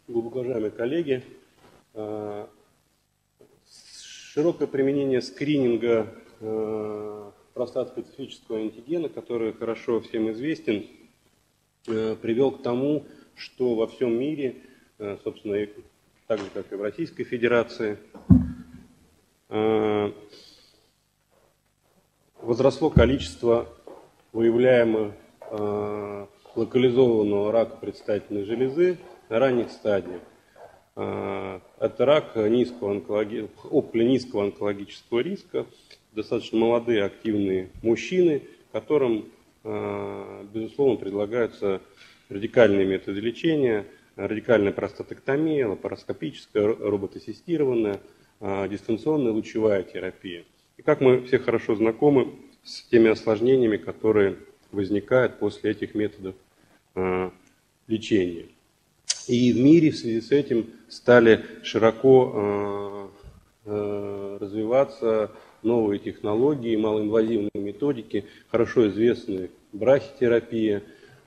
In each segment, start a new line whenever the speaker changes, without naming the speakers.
Глубоко уважаемые коллеги, широкое применение скрининга простат-специфического антигена, который хорошо всем известен, привел к тому, что во всем мире, собственно, так же, как и в Российской Федерации, возросло количество выявляемых локализованного рака предстательной железы на ранних стадиях. Это рак опухоли низкого онкологического риска, достаточно молодые активные мужчины, которым, безусловно, предлагаются радикальные методы лечения, радикальная простатэктомия, лапароскопическая, роботассистированная, дистанционная лучевая терапия. И как мы все хорошо знакомы с теми осложнениями, которые возникают после этих методов лечения. И в мире в связи с этим стали широко развиваться новые технологии, малоинвазивные методики, хорошо известные брахитерапия,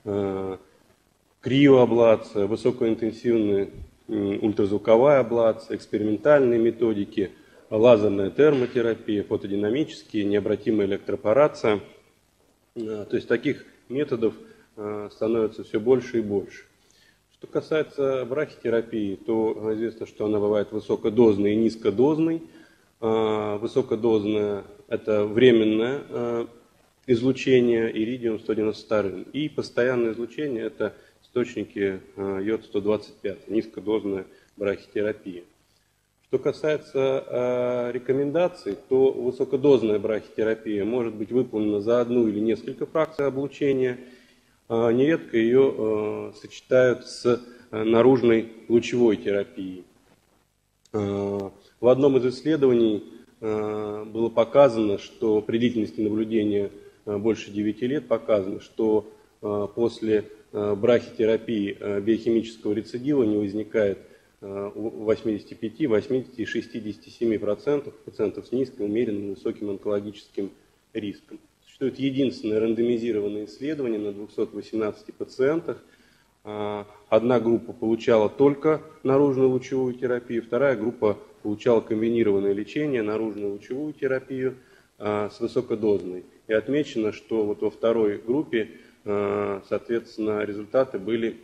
криоаблация, высокоинтенсивная ультразвуковая аблация, экспериментальные методики, лазерная термотерапия, фотодинамические, необратимая электропорация. То есть таких методов становится все больше и больше. Что касается брахитерапии, то известно, что она бывает высокодозной и низкодозной. Высокодозная – это временное излучение иридиум-192. И постоянное излучение – это источники йод-125, низкодозная брахитерапия. Что касается рекомендаций, то высокодозная брахитерапия может быть выполнена за одну или несколько фракций облучения. Нередко ее сочетают с наружной лучевой терапией. В одном из исследований было показано, что при длительности наблюдения больше 9 лет показано, что после брахитерапии биохимического рецидива не возникает у 85, 80 и 67% пациентов с низким, умеренным, высоким онкологическим риском. Существует единственное рандомизированное исследование на 218 пациентах. Одна группа получала только наружную лучевую терапию, вторая группа получала комбинированное лечение, наружную лучевую терапию с высокодозной. И отмечено, что вот во второй группе, соответственно, результаты были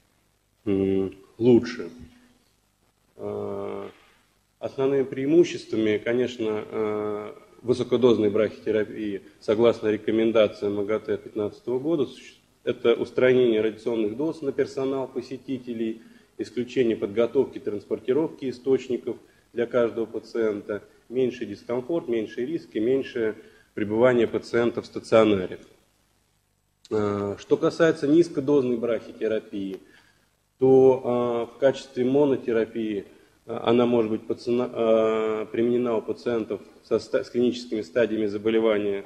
лучше. Основными преимуществами, конечно, высокодозной брахитерапии, согласно рекомендациям МАГАТЭ 2015 года, это устранение радиационных доз на персонал посетителей, исключение подготовки и транспортировки источников для каждого пациента, меньший дискомфорт, меньшие риски, меньшее пребывание пациента в стационаре. Что касается низкодозной брахитерапии, то в качестве монотерапии она может быть применена у пациентов с клиническими стадиями заболевания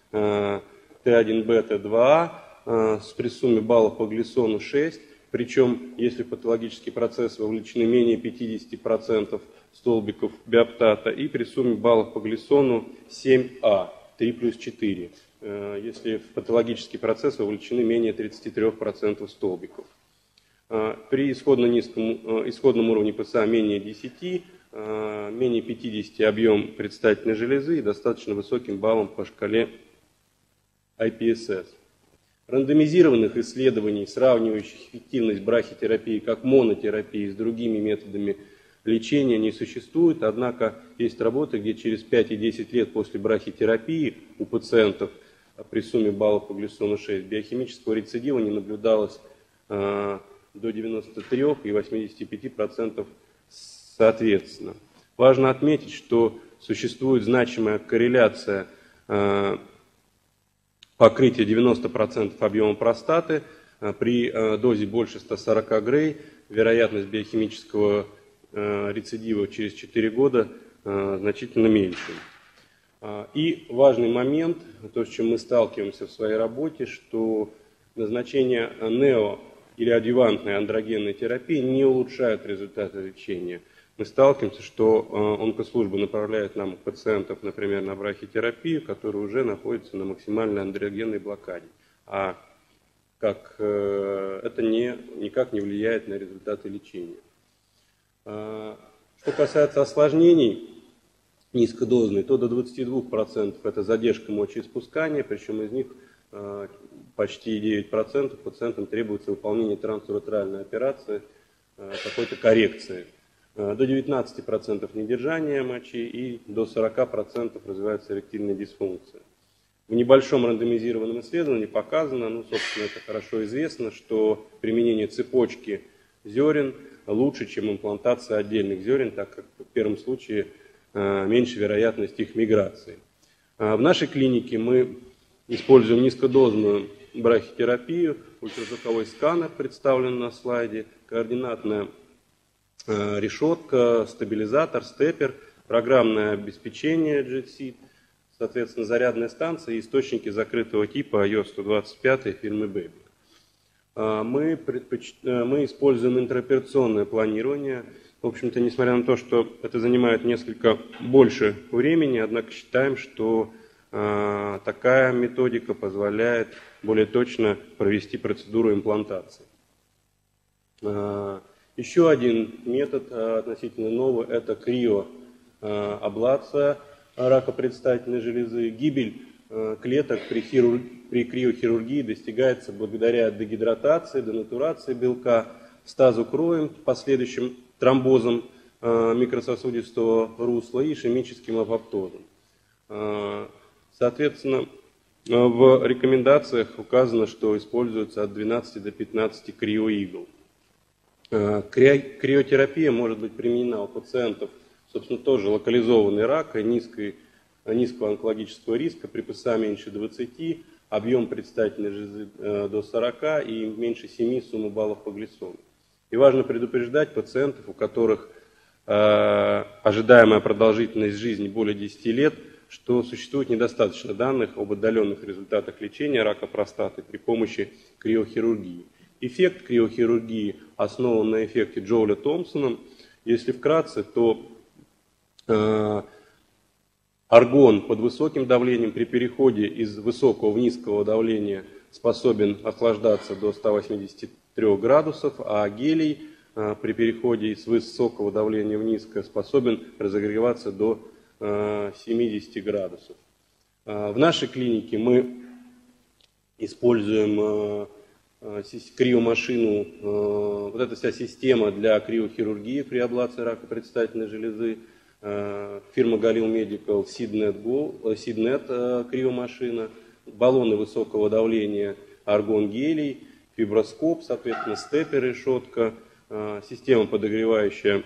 Т1Б, Т2А с при сумме баллов по глиссону 6, причем если в патологический процесс вовлечены менее 50% столбиков биоптата, и при сумме баллов по глиссону 7А, 3 плюс 4, если в патологический процесс вовлечены менее 33% столбиков. При исходном уровне ПСА менее 10, менее 50 объем предстательной железы и достаточно высоким баллом по шкале IPSS. Рандомизированных исследований, сравнивающих эффективность брахитерапии как монотерапии с другими методами лечения, не существует, однако есть работы, где через 5 и 10 лет после брахитерапии у пациентов при сумме баллов по глиссону 6 биохимического рецидива не наблюдалось до 93 и 85% соответственно. Важно отметить, что существует значимая корреляция покрытия 90% объема простаты при дозе больше 140 грей, вероятность биохимического рецидива через 4 года значительно меньше. И важный момент, то, с чем мы сталкиваемся в своей работе, что назначение нео или адъювантной андрогенной терапии не улучшают результаты лечения. Мы сталкиваемся, что онкослужба направляет нам пациентов, например, на брахитерапию, которые уже находятся на максимальной андрогенной блокаде. А это никак не влияет на результаты лечения. Что касается осложнений низкодозной, то до 22% это задержка мочеиспускания, причем из них почти 9% пациентам требуется выполнение транsurethральной операции, какой-то коррекции. До 19% недержание мочи и до 40% развивается эректильная дисфункция. В небольшом рандомизированном исследовании показано, собственно, это хорошо известно, что применение цепочки зерен лучше, чем имплантация отдельных зерен, так как в первом случае меньше вероятность их миграции. В нашей клинике мы используем низкодозную брахитерапию, ультразвуковой сканер представлен на слайде, координатная решетка, стабилизатор, степер, программное обеспечение JetSeed, соответственно, зарядная станция и источники закрытого типа iOS-125 фирмы Baby. Мы используем интраоперационное планирование. В общем-то, несмотря на то, что это занимает несколько больше времени, однако считаем, что такая методика позволяет более точно провести процедуру имплантации. Еще один метод относительно новый – это криоаблация рака предстательной железы. Гибель клеток при криохирургии достигается благодаря дегидратации, денатурации белка, стазу крови, последующим тромбозом микрососудистого русла и ишемическим апоптозом. Соответственно, в рекомендациях указано, что используется от 12 до 15 криоигл. Криотерапия может быть применена у пациентов, собственно, тоже локализованный рак, низкого онкологического риска при ПСА меньше 20, объем предстательной железы до 40 и меньше 7 суммы баллов по глисону. И важно предупреждать пациентов, у которых ожидаемая продолжительность жизни более 10 лет, что существует недостаточно данных об отдаленных результатах лечения рака простаты при помощи криохирургии. Эффект криохирургии основан на эффекте Джоуля-Томпсона. Если вкратце, то аргон под высоким давлением при переходе из высокого в низкого давления способен охлаждаться до 183 градусов, а гелий при переходе из высокого давления в низкое способен разогреваться до 70 градусов. В нашей клинике мы используем криомашину, вот эта вся система для криохирургии при аблации рака предстательной железы, фирма Galil Medical, SIDNET криомашина, баллоны высокого давления, аргон гелий, фиброскоп, соответственно, степер, решетка, система, подогревающая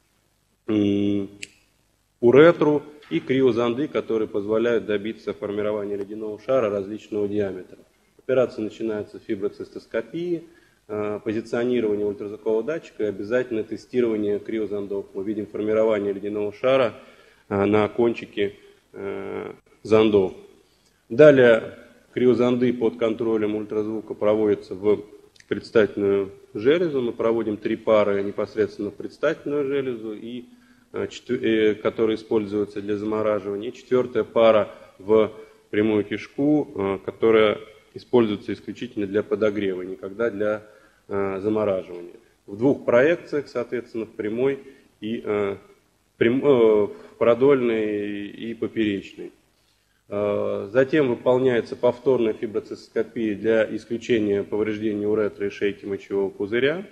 уретру и криозонды, которые позволяют добиться формирования ледяного шара различного диаметра. Операция начинается с фиброцистоскопии, позиционирование ультразвукового датчика и обязательно тестирование криозондов. Мы видим формирование ледяного шара на кончике зондов. Далее криозонды под контролем ультразвука проводятся в предстательную железу. Мы проводим 3 пары непосредственно в предстательную железу, которые используются для замораживания. И 4-я пара в прямую кишку, которая используется исключительно для подогрева, никогда для замораживания. В 2 проекциях, соответственно, в прямой и в продольной и поперечной. Затем выполняется повторная фиброцистоскопия для исключения повреждения уретры и шейки мочевого пузыря.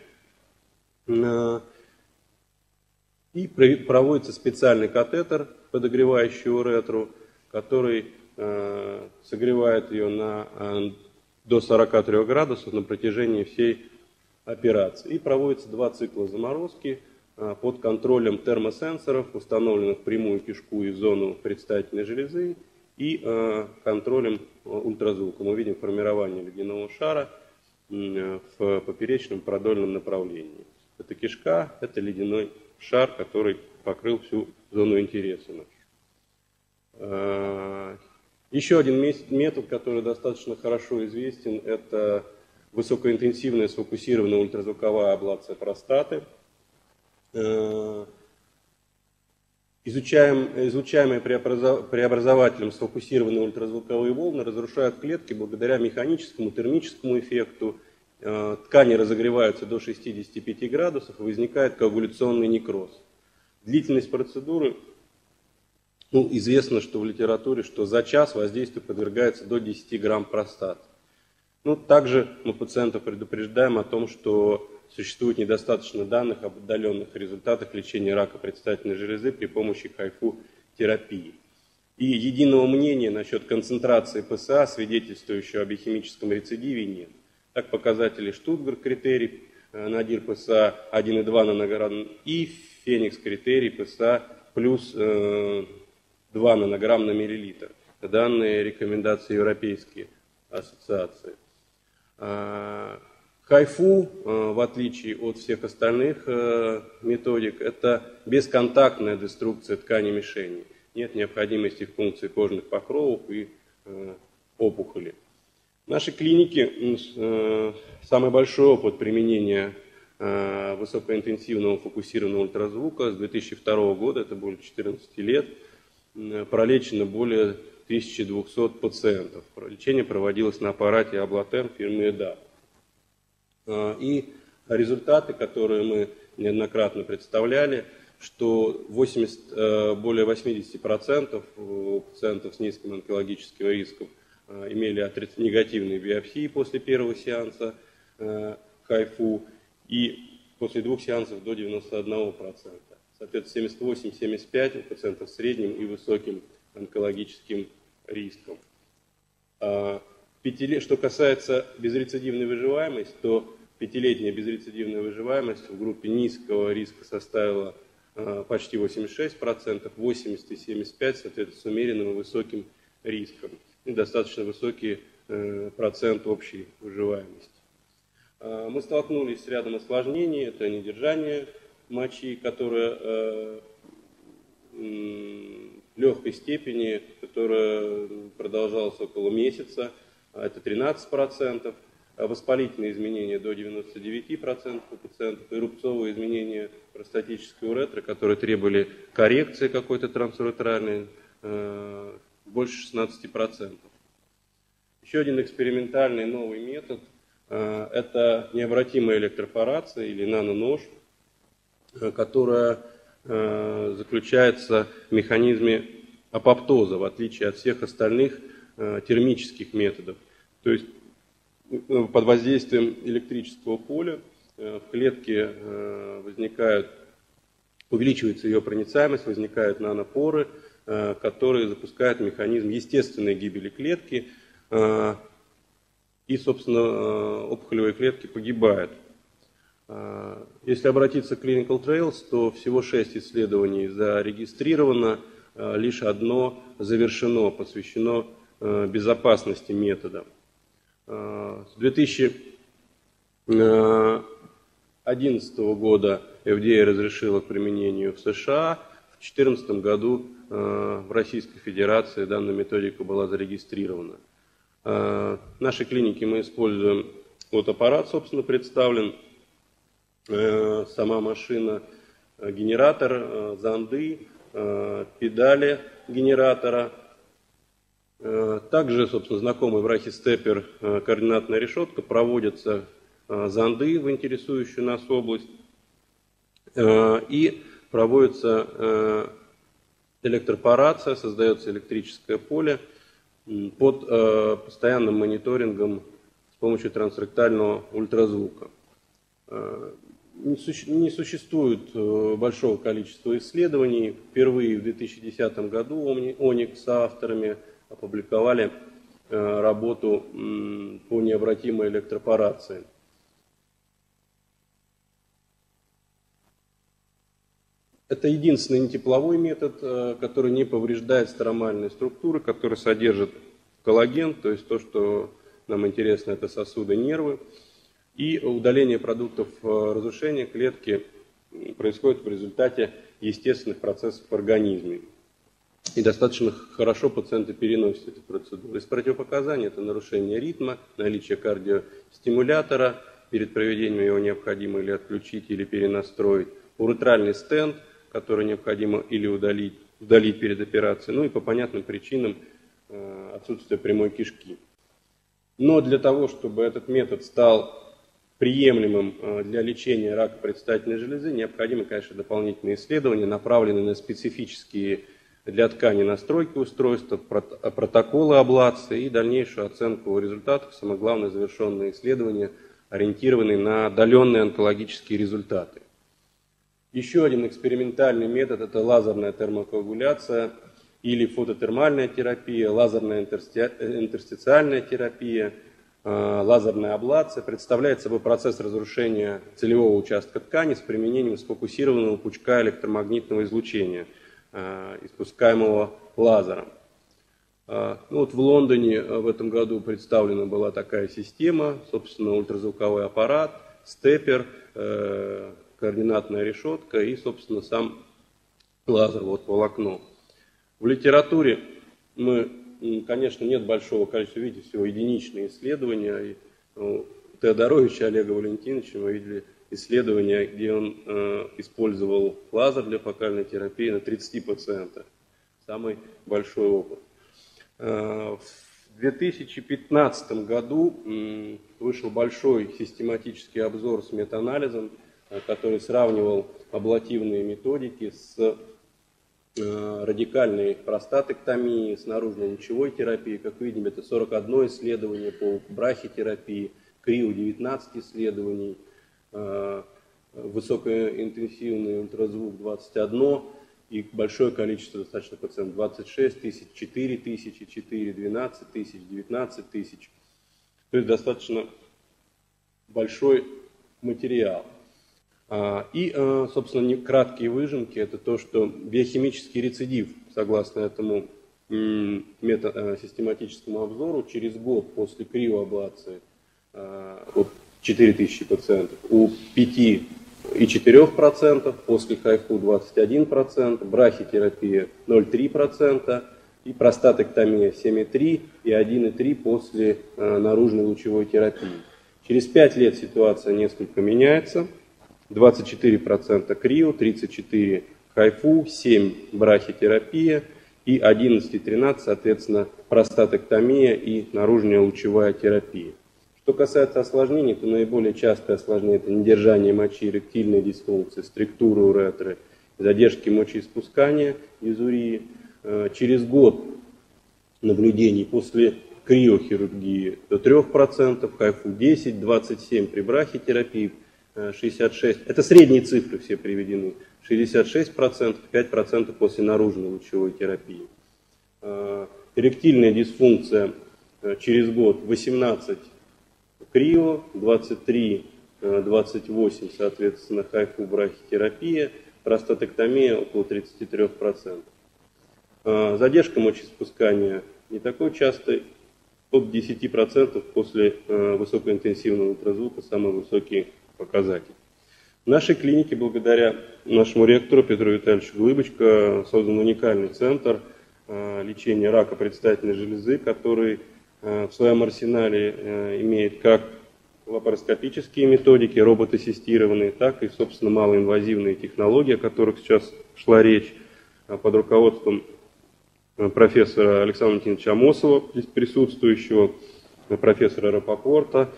И проводится специальный катетер, подогревающий уретру, который согревает ее до 43 градусов на протяжении всей операции. И проводится 2 цикла заморозки под контролем термосенсоров, установленных в прямую кишку и в зону предстательной железы, и контролем ультразвука. Мы видим формирование ледяного шара в поперечном продольном направлении. Это кишка, это ледяной шар, который покрыл всю зону интереса. Еще один метод, который достаточно хорошо известен, это высокоинтенсивная сфокусированная ультразвуковая аблация простаты. Излучаемые преобразователем сфокусированные ультразвуковые волны разрушают клетки благодаря механическому, термическому эффекту ткани разогреваются до 65 градусов и возникает коагуляционный некроз. Длительность процедуры, известно, что в литературе, что за час воздействию подвергается до 10 грамм простаты. Также мы пациентов предупреждаем о том, что существует недостаточно данных об отдаленных результатах лечения рака предстательной железы при помощи ХИФУ-терапии. И единого мнения насчет концентрации ПСА, свидетельствующего о биохимическом рецидиве, нет. Так, показатели Штутгарт критерий, надир ПСА 1,2 нанограмм и Феникс критерий ПСА плюс 2 нанограмм на миллилитр. Данные рекомендации европейские ассоциации. ХИФУ, в отличие от всех остальных методик, это бесконтактная деструкция ткани мишени. Нет необходимости в пункции кожных покровов и опухоли. В нашей клинике самый большой опыт применения высокоинтенсивного фокусированного ультразвука с 2002 года, это более 14 лет, пролечено более 1200 пациентов. Лечение проводилось на аппарате Аблатен фирмы EDA. И результаты, которые мы неоднократно представляли, что более 80% у пациентов с низким онкологическим риском имели негативные биопсии после первого сеанса ХИФУ и после 2 сеансов до 91%. Соответственно, 78-75% у пациентов с средним и высоким онкологическим риском. Что касается безрецидивной выживаемости, то 5-летняя безрецидивная выживаемость в группе низкого риска составила почти 86%, 80 и 75%, соответственно, с умеренным и высоким риском. И достаточно высокий процент общей выживаемости. Мы столкнулись с рядом осложнений. Это недержание мочи, которое легкой степени, которая продолжалась около месяца, это 13%. Воспалительные изменения до 99% у пациентов, и рубцовые изменения простатической уретры, которые требовали коррекции какой-то трансуретральной, больше 16%. Еще один экспериментальный новый метод – это необратимая электропорация или нанонож, которая заключается в механизме апоптоза, в отличие от всех остальных термических методов. То есть под воздействием электрического поля в клетке увеличивается ее проницаемость, возникают нанопоры, которые запускают механизм естественной гибели клетки, и, собственно, опухолевые клетки погибают. Если обратиться к Clinical Trials, то всего 6 исследований зарегистрировано, лишь одно завершено, посвящено безопасности метода. С 2011 года FDA разрешила к применению в США, в 2014 году в Российской Федерации данная методика была зарегистрирована. В нашей клинике мы используем, аппарат, собственно, представлен, сама машина, генератор, зонды, педали генератора. Также, собственно, знакомый брахистеппер, координатная решетка, проводятся зонды в интересующую нас область и проводится электропорация, создается электрическое поле под постоянным мониторингом с помощью трансректального ультразвука. Не существует большого количества исследований. Впервые в 2010 году ОНИК с авторами опубликовали работу по необратимой электропорации. Это единственный нетепловой метод, который не повреждает стеромальные структуры, который содержит коллаген, то есть то, что нам интересно, это сосуды, нервы. И удаление продуктов разрушения клетки происходит в результате естественных процессов в организме. И достаточно хорошо пациенты переносят эту процедуру. Из противопоказаний это нарушение ритма, наличие кардиостимулятора, перед проведением его необходимо или отключить, или перенастроить, уретральный стенд, который необходимо или удалить перед операцией, ну и по понятным причинам отсутствие прямой кишки. Но для того, чтобы этот метод стал приемлемым для лечения рака предстательной железы, необходимы, конечно, дополнительные исследования, направленные на специфические для ткани настройки устройства, протоколы аблации и дальнейшую оценку результатов, самое главное, завершенные исследования, ориентированные на отдаленные онкологические результаты. Еще один экспериментальный метод – это лазерная термокоагуляция или фототермальная терапия, лазерная интерстициальная терапия, лазерная аблация. Представляет собой процесс разрушения целевого участка ткани с применением сфокусированного пучка электромагнитного излучения, испускаемого лазером. Вот в Лондоне в этом году представлена была такая система, собственно, ультразвуковой аппарат, степер, координатная решетка и, собственно, сам лазер, вот волокно. В литературе конечно, нет большого количества, видите, всего единичные исследования. У Теодоровича Олега Валентиновича мы видели исследования, где он использовал лазер для фокальной терапии на 30 пациентах. Самый большой опыт. В 2015 году вышел большой систематический обзор с метаанализом, который сравнивал аблативные методики с радикальной простатэктомией, с наружно-лучевой терапией. Как видим, это 41 исследование по брахитерапии, крио 19 исследований, высокоинтенсивный ультразвук 21 и большое количество достаточно пациентов, 26 тысяч, 4 тысячи, 4, 12 тысяч, 19 тысяч. То есть достаточно большой материал. И, собственно, краткие выжимки – это то, что биохимический рецидив, согласно этому систематическому обзору, через год после криоаблации, вот 4000 пациентов, у 5,4%, после хайфу 21%, брахитерапия 0,3% и простатэктомия 7,3% и 1,3% после наружной лучевой терапии. Через 5 лет ситуация несколько меняется. 24% крио, 34% хайфу, 7% брахитерапия и 11-13%, соответственно, простатэктомия и наружная лучевая терапия. Что касается осложнений, то наиболее частые осложнения – это недержание мочи, эректильные дисфункции, структуры уретры, задержки мочеиспускания, изурии. Через год наблюдений после криохирургии до 3%, хайфу 10%, 27% при брахитерапии, 66%. Это средние цифры все приведены. 66%, 5% после наружной лучевой терапии. Эректильная дисфункция через год 18% крио, 23, 28, соответственно, хайфу брахитерапия, простатэктомия около 33%. Задержка мочеиспускания не такой частой, от 10% после высокоинтенсивного ультразвука, самый высокий показатель. В нашей клинике, благодаря нашему ректору Петру Витальевичу Глыбочко, создан уникальный центр лечения рака предстательной железы, который в своем арсенале имеет как лапароскопические методики, роботассистированные, так и, собственно, малоинвазивные технологии, о которых сейчас шла речь, под руководством профессора Александра Валентиновича Амосова, здесь присутствующего, профессора Рапопорта.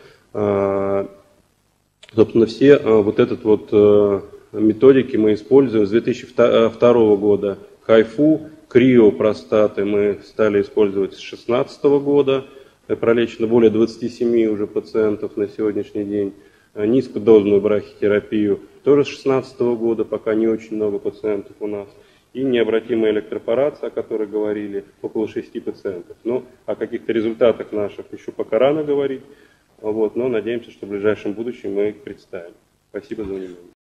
Собственно, все вот этот вот методики мы используем с 2002 года. Хайфу, криопростаты мы стали использовать с 2016 года. Пролечено более 27 уже пациентов на сегодняшний день. Низкодозную брахитерапию тоже с 2016 года, пока не очень много пациентов у нас. И необратимая электропорация, о которой говорили, около 6 пациентов. Но о каких-то результатах наших еще пока рано говорить. Вот, но надеемся, что в ближайшем будущем мы их представим. Спасибо за внимание.